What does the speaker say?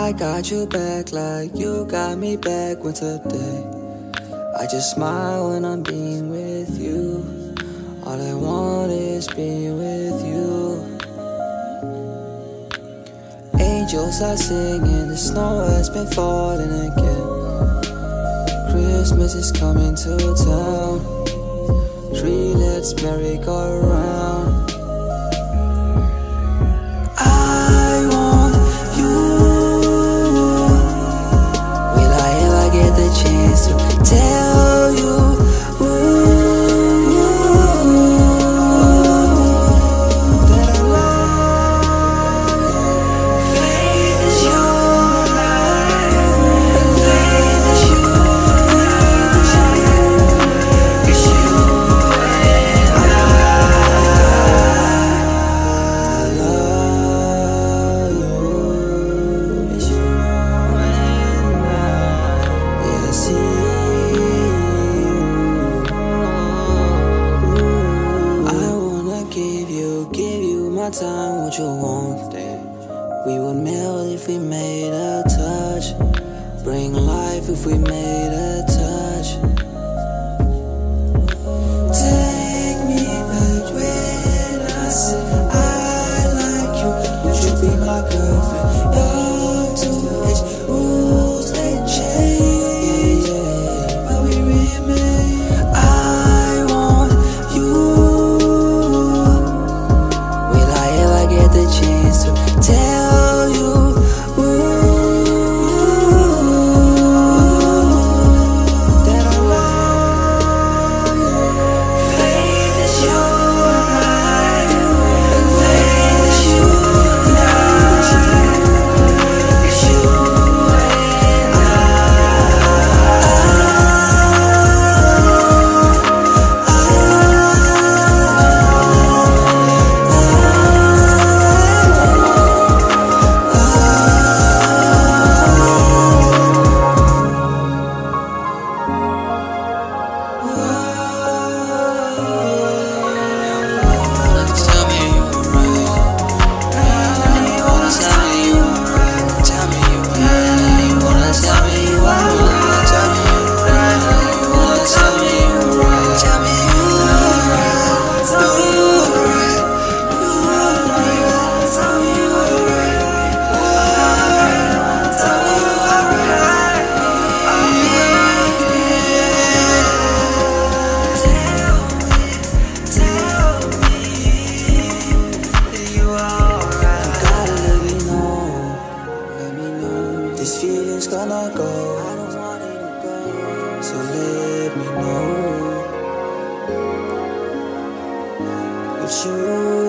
I got you back like you got me back when today. I just smile when I'm being with you. All I want is being with you. Angels are singing, the snow has been falling again. Christmas is coming to town. Tree, let's merry go around. I want you. Will I ever get the chance to tell you? That I love you. Faith is your life. Faith is you. Faith is you. It's you and I love you. It's you and I. Yes, I wanna give you my time, what you want. We would melt if we made a touch. Bring life if we made a touch. Take me back when I said I like you. You should be my girlfriend. You're too rich, rules they change, but we remain. I want you. Will I ever get the chance to tell you? That I love you. Faith is your life. Faith is you and I. It's you and I. Tell me you were right. You wanna tell me you were right. Tell me you were right. You wanna tell me you were right. Tell me you were right. You wanna tell me you were right. Tell me you were right. You were right. You were right. Tell me you were right. Tell me you were right. Tell me that you are alright. You gotta let me know. This feeling's gonna go. I don't want it to go. So let me know. It's you